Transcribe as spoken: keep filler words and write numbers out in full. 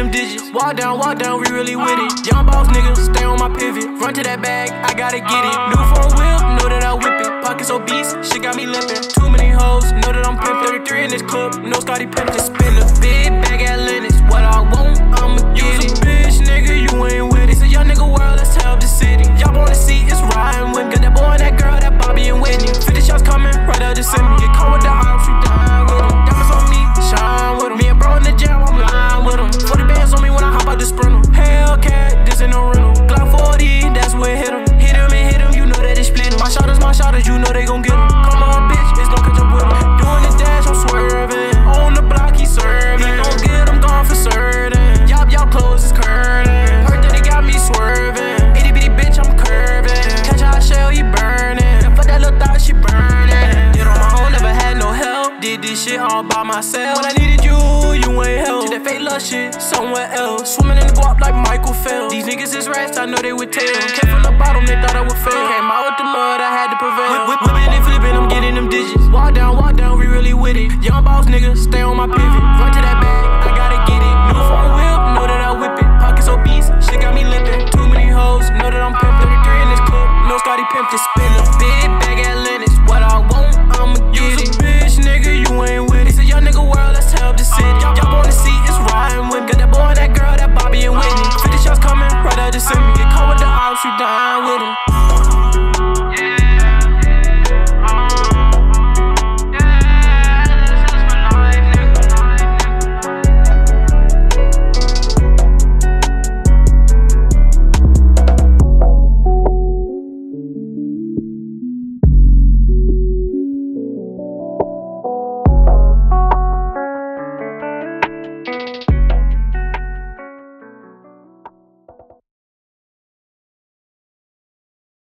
them digits. Walk down, walk down, we really with it. Young boss nigga, stay on my pivot. Run to that bag, I gotta get it. New phone whip, know that I whip it. Pockets obese, shit got me limping. Too many hoes, know that I'm pimpin'. thirty-three in this club, no Scotty Pippen. Just spin a big bag at Lennox. What I want, I'ma get it. Bitch, nigga, you ain't with it. It's a young nigga world, let's help the city. Y'all wanna see it's Ryan Wynn. Got that boy and that girl, that Bobby and Whitney. fifty shots coming, right out to send me. Get caught with the arms, we done with them. Diamonds on me, shine with them. Me and bro in the jam, I'm lying with them. forty bands on me when I hop out the sprinter. Hellcat, this ain't no rental. Glock forty, that's where it hit him. Hit him and hit him, you know that it's split him. My shotters, my shotters, you know they gon' get him. Come on, bitch, it's gon' catch up with him. Doing the dash, I'm swerving. On the block, he serving. He gon' get him, gone for certain. Y'all, y'all clothes is curtain. Heard that they got me swerving. Itty bitty bitch, I'm curving. Catch how I shell, he burning. And fuck that little thought, she burning. Did on my own, never had no help. Did this shit all by myself. When I needed you, you ain't help. Did that fake love shit somewhere else. Swimming in the guap like Michael Phelps. These niggas is rats, I know they would tell. Came from the bottom, they thought I would fail. Came out with the mud, I had to prevail. Whip, whip, whipping and flipping, I'm getting them digits. Walk down, walk down, we really with it. Young boss nigga, stay on my pivot.